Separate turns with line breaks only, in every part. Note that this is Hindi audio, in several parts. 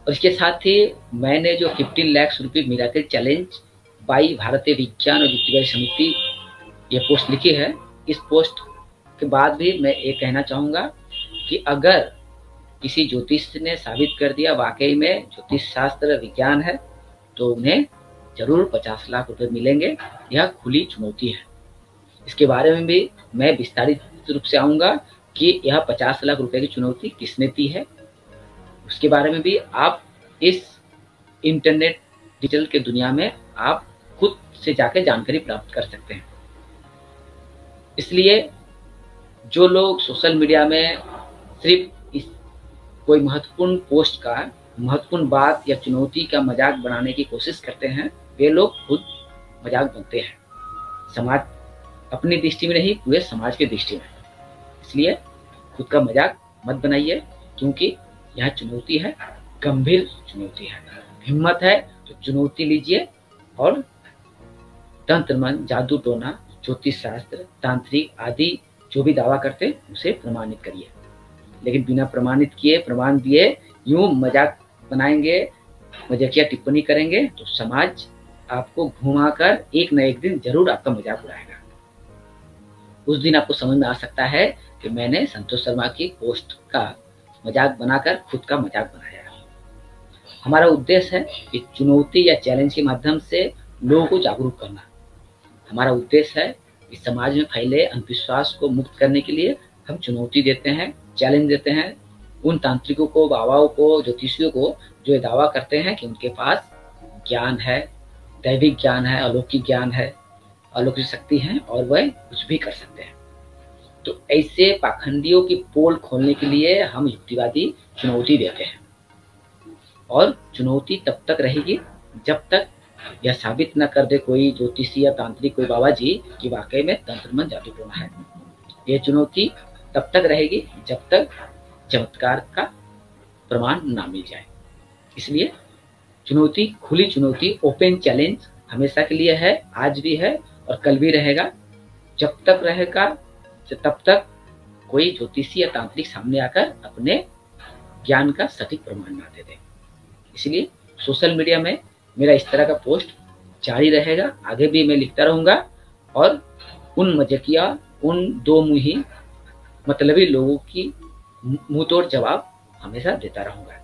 और इसके साथ ही मैंने जो 15 लाख रुपये मिराकल चैलेंज बाई भारतीय विज्ञान और युक्तिवादी समिति ये पोस्ट लिखी है, इस पोस्ट के बाद भी मैं ये कहना चाहूँगा कि अगर किसी ज्योतिष ने साबित कर दिया वाकई में ज्योतिष शास्त्र विज्ञान है, तो उन्हें जरूर 50 लाख रुपए मिलेंगे। यह खुली चुनौती है। इसके बारे में भी मैं विस्तारित रूप से आऊँगा कि यह 50 लाख रुपए की चुनौती किसने दी है। उसके बारे में भी आप इस इंटरनेट डिजिटल के दुनिया में आप खुद से जाकर जानकारी प्राप्त कर सकते हैं। इसलिए जो लोग सोशल मीडिया में सिर्फ इस कोई महत्वपूर्ण पोस्ट का, महत्वपूर्ण बात या चुनौती का मजाक बनाने की कोशिश करते हैं, वे लोग खुद मजाक बनते हैं, समाज अपनी दृष्टि में नहीं, पूरे समाज की दृष्टि में। इसलिए खुद का मजाक मत बनाइए, क्योंकि यह चुनौती है, गंभीर चुनौती है। हिम्मत है तो चुनौती लीजिए और तंत्र मंत्र, जादू टोना, ज्योतिष शास्त्र, तांत्रिक आदि जो भी दावा करते हैं उसे प्रमाणित करिए। लेकिन बिना प्रमाणित किए, प्रमाण दिए, यूं मजाक बनाएंगे, मजाकिया टिप्पणी करेंगे तो समाज आपको घुमाकर एक न एक दिन जरूर आपका मजाक उड़ाएगा। उस दिन आपको समझ में आ सकता है कि मैंने संतोष शर्मा की पोस्ट का मजाक बनाकर खुद का मजाक बनाया। हमारा उद्देश्य है कि चुनौती या चैलेंज के माध्यम से लोगों को जागरूक करना। हमारा उद्देश्य है कि समाज में फैले अंधविश्वास को मुक्त करने के लिए हम चुनौती देते हैं, चैलेंज देते हैं उन तांत्रिकों को, बाबाओं को, ज्योतिषियों को जो ये दावा करते हैं कि उनके पास ज्ञान है, दैविक ज्ञान है, अलौकिक ज्ञान है, अलौकिक शक्ति है और वह कुछ भी कर सकते हैं। तो ऐसे पाखंडियों की पोल खोलने के लिए हम युक्तिवादी चुनौती देते हैं। और चुनौती तब तक रहेगी जब तक यह साबित न कर दे कोई ज्योतिषी या तांत्रिक, कोई बाबा जी कि वाकई में तंत्र मंत्र जादू टोना है। यह चुनौती तब तक रहेगी जब तक चमत्कार का प्रमाण ना मिल जाए। इसलिए चुनौती, खुली चुनौती, ओपन चैलेंज हमेशा के लिए है, आज भी है और कल भी रहेगा। जब तक रहेगा तब तक कोई ज्योतिषी या तांत्रिक सामने आकर अपने ज्ञान का सटीक प्रमाण ना दे दे। इसलिए सोशल मीडिया में मेरा इस तरह का पोस्ट जारी रहेगा, आगे भी मैं लिखता रहूंगा और उन मजाकिया, उन दो मुही मतलबी लोगों की मुंह तोड़ जवाब हमेशा देता रहूंगा।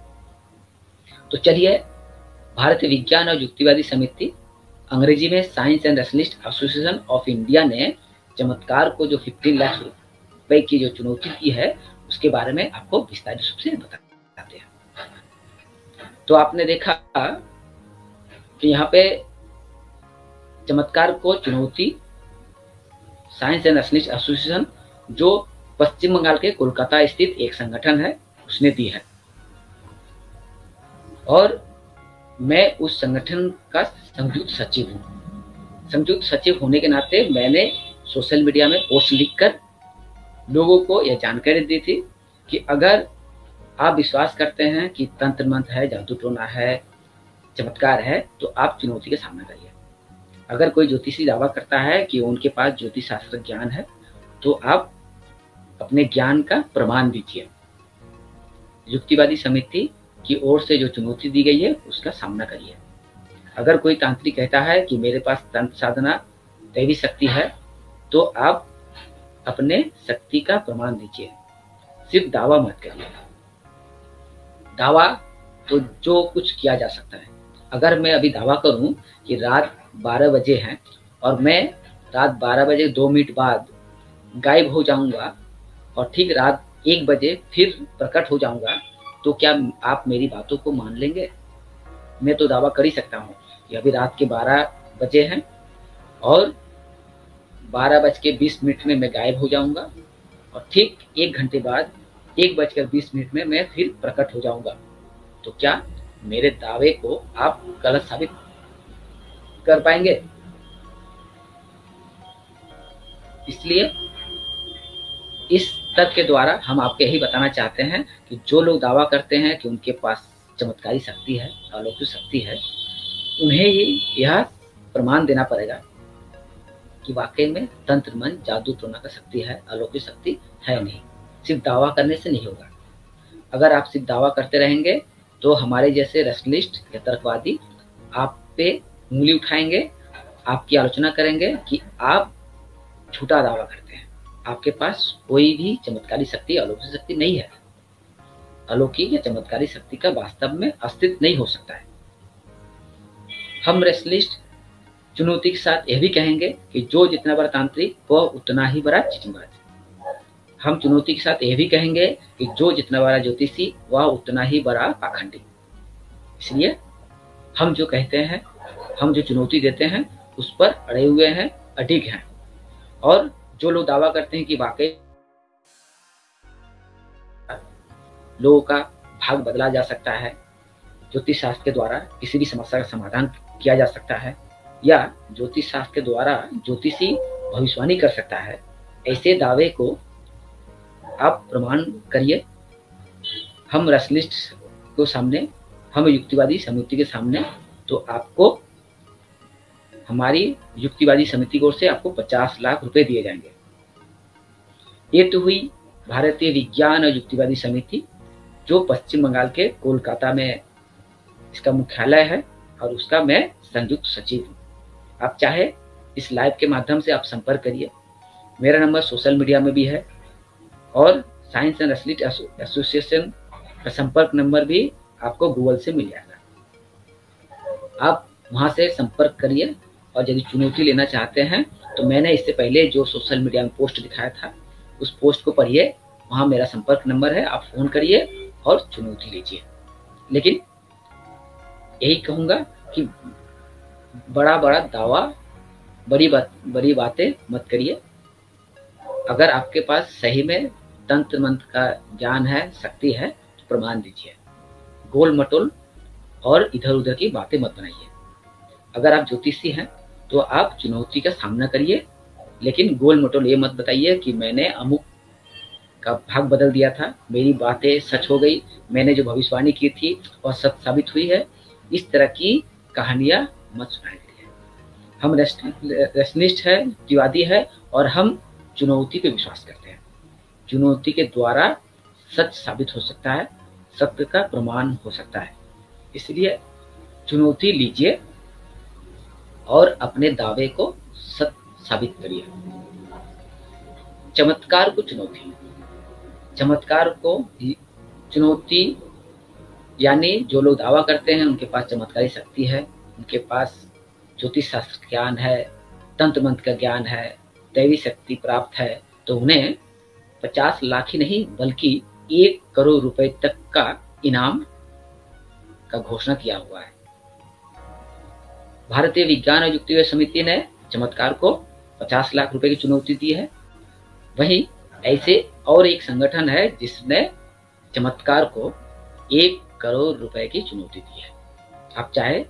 तो चलिए, भारतीय विज्ञान और युक्तिवादी समिति, अंग्रेजी में science and rationalist association of India ने चमत्कार को जो 15 लाख रुपए की जो चुनौती की है उसके बारे में आपको विस्तारित रूप से बताते हैं। तो आपने देखा कि यहाँ पे चमत्कार को चुनौती साइंस एंड रैशनलिस्ट एसोसिएशन, जो पश्चिम बंगाल के कोलकाता स्थित एक संगठन है, उसने दी है। और मैं उस संगठन का संयुक्त सचिव हूँ। संयुक्त सचिव होने के नाते मैंने सोशल मीडिया में पोस्ट लिखकर लोगों को यह जानकारी दी थी कि अगर आप विश्वास करते हैं कि तंत्र मंत्र है, जादू टोना है, चमत्कार है, तो आप चुनौती का सामना करिए। अगर कोई ज्योतिषी दावा करता है कि उनके पास ज्योतिष शास्त्र ज्ञान है, तो आप अपने ज्ञान का प्रमाण दीजिए। युक्तिवादी समिति की ओर से जो चुनौती दी गई है उसका सामना करिए। अगर कोई तांत्रिक कहता है कि मेरे पास तंत्र साधना, दैवी शक्ति है, तो आप अपने शक्ति का प्रमाण दीजिए, सिर्फ दावा मत करिए। दावा तो जो कुछ किया जा सकता है। अगर मैं अभी दावा करूं कि रात 12 बजे है और मैं रात 12 बजे 2 मिनट बाद गायब हो जाऊंगा और ठीक रात 1 बजे फिर प्रकट हो जाऊंगा, तो क्या आप मेरी बातों को मान लेंगे? मैं तो दावा कर ही सकता हूँ कि अभी रात के 12 बजे हैं और 12:20 में मैं गायब हो जाऊंगा और ठीक 1 घंटे बाद 1:20 में मैं फिर प्रकट हो जाऊंगा। तो क्या मेरे दावे को आप गलत साबित कर पाएंगे? इसलिए इस तथ्य के द्वारा हम आपको यही बताना चाहते हैं कि जो लोग दावा करते हैं कि उनके पास चमत्कारी शक्ति है, अलौकिक शक्ति है, उन्हें ही यह प्रमाण देना पड़ेगा कि वाकई में तंत्र मंत्र, जादू टोना का शक्ति है, अलौकिक शक्ति है नहीं। सिर्फ दावा करने से नहीं होगा। अगर आप सिर्फ दावा करते रहेंगे तो हमारे जैसे रैशनलिस्ट या तर्कवादी आप पे उंगली उठाएंगे, आपकी आलोचना करेंगे कि आप झूठा दावा करते हैं, आपके पास कोई भी चमत्कारी शक्ति, अलौकिक शक्ति नहीं है। अलौकिक या चमत्कारी शक्ति का वास्तव में अस्तित्व नहीं हो सकता है। हम रैशनलिस्ट चुनौती के साथ यह भी कहेंगे कि जो जितना बड़ा तांत्रिक वह उतना ही बड़ा चीटिंगबाज। हम चुनौती के साथ यह भी कहेंगे कि जो जितना बड़ा ज्योतिषी वह उतना ही बड़ा पाखंडी। इसलिए हम जो कहते हैं, हम जो चुनौती देते हैं उस पर अड़े हुए हैं, अडिग हैं। और जो लोग दावा करते हैं कि वाकई लोगों का भाग बदला जा सकता है, ज्योतिष शास्त्र के द्वारा किसी भी समस्या का समाधान किया जा सकता है, या ज्योतिष शास्त्र के द्वारा ज्योतिषी भविष्यवाणी कर सकता है, ऐसे दावे को आप प्रमाण करिए। हम रैशनलिस्ट को सामने, हम युक्तिवादी समिति के सामने, तो आपको हमारी युक्तिवादी समिति की ओर से आपको 50 लाख रुपए दिए जाएंगे। ये तो हुई भारतीय विज्ञान और युक्तिवादी समिति, जो पश्चिम बंगाल के कोलकाता में इसका मुख्यालय है और उसका मैं संयुक्त सचिव हूँ। आप चाहे इस लाइव के माध्यम से आप संपर्क करिए। मेरा नंबर सोशल मीडिया में भी है और साइंस एंड रैशनलिस्ट एसोसिएशन का संपर्क नंबर भी आपको गूगल से मिल जाएगा। आप वहाँ से संपर्क करिए और यदि चुनौती लेना चाहते हैं तो मैंने इससे पहले जो सोशल मीडिया में पोस्ट दिखाया था उस पोस्ट को पढ़िए, वहाँ मेरा संपर्क नंबर है, आप फ़ोन करिए और चुनौती लीजिए। लेकिन यही कहूँगा कि बड़ा बड़ा दावा, बड़ी बातें मत करिए। अगर आपके पास सही में तंत्र मंत्र का ज्ञान है, शक्ति है, तो प्रमाण दीजिए। गोल मटोल और इधर उधर की बातें मत बनाइए। अगर आप ज्योतिषी हैं तो आप चुनौती का सामना करिए, लेकिन गोल मटोल ये मत बताइए कि मैंने अमुक का भाग बदल दिया था, मेरी बातें सच हो गई, मैंने जो भविष्यवाणी की थी वह सच साबित हुई है। इस तरह की कहानियां मत सुनाया करिए। हम रैशनलिस्ट है, युक्तिवादी है और हम चुनौती पे विश्वास करते हैं। चुनौती के द्वारा सच साबित हो सकता है, सत्य का प्रमाण हो सकता है। इसलिए चुनौती लीजिए और अपने दावे को सत्य साबित करिए। चमत्कार को चुनौती, चमत्कार को चुनौती यानी जो लोग दावा करते हैं उनके पास चमत्कारी शक्ति है, उनके पास ज्योतिष शास्त्र ज्ञान है, तंत्र मंत्र का ज्ञान है, दैवी शक्ति प्राप्त है, तो उन्हें 50 लाख ही नहीं बल्कि 1 करोड़ रुपए तक का इनाम का घोषणा किया हुआ है। भारतीय विज्ञान और युक्तिवादी समिति ने चमत्कार को 50 लाख रुपए की चुनौती दी है। वहीं ऐसे और एक संगठन है जिसने चमत्कार को 1 करोड़ रुपए की चुनौती दी है। आप चाहे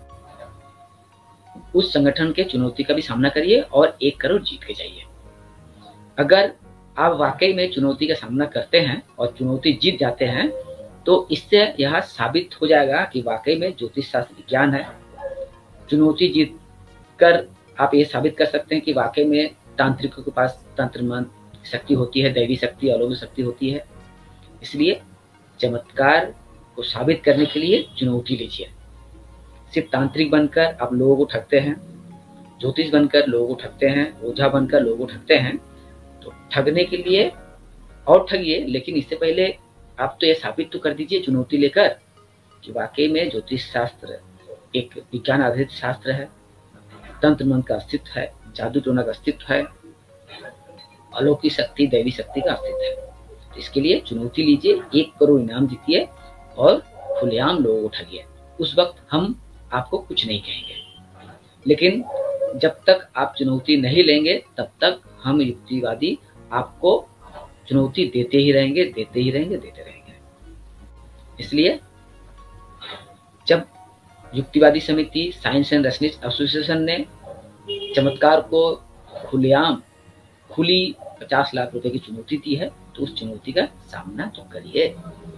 उस संगठन के चुनौती का भी सामना करिए और 1 करोड़ जीत के जाइए। अगर आप वाकई में चुनौती का सामना करते हैं और चुनौती जीत जाते हैं तो इससे यह साबित हो जाएगा कि वाकई में ज्योतिष शास्त्र विज्ञान है। चुनौती जीत कर आप ये साबित कर सकते हैं कि वाकई में तांत्रिकों के पास तंत्र मंत्र शक्ति होती है, दैवी शक्ति, अलौकिक शक्ति होती है। इसलिए चमत्कार को साबित करने के लिए चुनौती लीजिए। सिर्फ तांत्रिक बनकर आप लोगों को ठगते हैं, ज्योतिष बनकर लोगों को ठगते हैं, ओझा बनकर लोगों को ठगते हैं, तो ठगने के लिए और ठगिए, लेकिन इससे पहले आप तो ये साबित तो कर दीजिए चुनौती लेकर कि वाकई में ज्योतिष शास्त्र एक विज्ञान आधारित शास्त्र है, तंत्र मंत्र का अस्तित्व है, जादू टोना का अस्तित्व है, अलौकिक शक्ति, दैवी शक्ति का अस्तित्व है। तो इसके लिए चुनौती लीजिए, 1 करोड़ इनाम जीतिए और खुलेआम लोगों को ठगिए। उस वक्त हम आपको कुछ नहीं कहेंगे, लेकिन जब तक आप चुनौती नहीं लेंगे तब तक हम युक्तिवादी आपको चुनौती देते ही रहेंगे, देते ही रहेंगे, देते रहेंगे। इसलिए जब युक्तिवादी समिति, साइंस एंड रैशनलिस्ट एसोसिएशन ने चमत्कार को खुलेआम खुली 50 लाख रुपए की चुनौती दी है, तो उस चुनौती का सामना तो करिए।